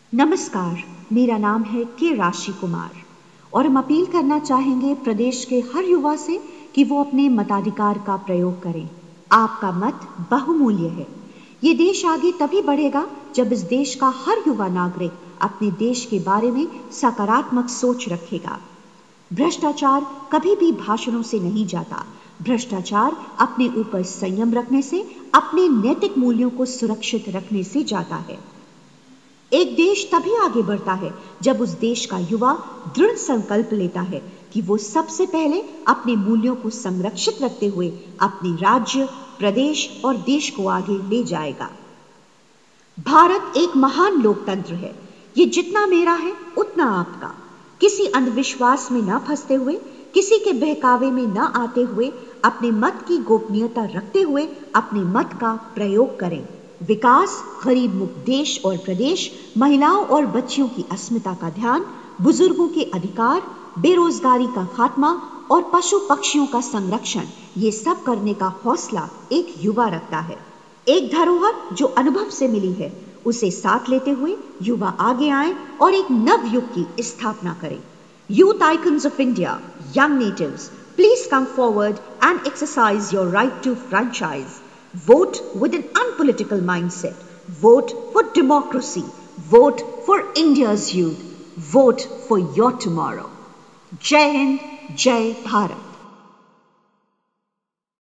नमस्कार, मेरा नाम है के राशि कुमार और हम अपील करना चाहेंगे प्रदेश के हर युवा से कि वो अपने मताधिकार का प्रयोग करें। आपका मत बहुमूल्य है। ये देश आगे तभी बढ़ेगा जब इस देश का हर युवा नागरिक अपने देश के बारे में सकारात्मक सोच रखेगा। भ्रष्टाचार कभी भी भाषणों से नहीं जाता। भ्रष्टाचार अपने ऊपर संयम रखने से, अपने नैतिक मूल्यों को सुरक्षित रखने से जाता है। एक देश तभी आगे बढ़ता है जब उस देश का युवा दृढ़ संकल्प लेता है कि वो सबसे पहले अपने मूल्यों को संरक्षित रखते हुए अपने राज्य, प्रदेश और देश को आगे ले जाएगा। भारत एक महान लोकतंत्र है। ये जितना मेरा है उतना आपका। किसी अंधविश्वास में न फंसते हुए, किसी के बहकावे में न आते हुए, अपने मत की गोपनीयता रखते हुए अपने मत का प्रयोग करें। विकास, गरीब मुक्त देश और प्रदेश, महिलाओं और बच्चियों की अस्मिता का ध्यान, बुजुर्गों के अधिकार, बेरोजगारी का खात्मा और पशु पक्षियों का संरक्षण, ये सब करने का हौसला एक युवा रखता है। एक धरोहर जो अनुभव से मिली है, उसे साथ लेते हुए युवा आगे आए और एक नव युग की स्थापना करें। Youth icons of India, young natives, please come forward and exercise your right to franchise. Vote with an unpolitical mindset. Vote for democracy. Vote for India's youth. Vote for your tomorrow. Jai Hind, Jai Bharat.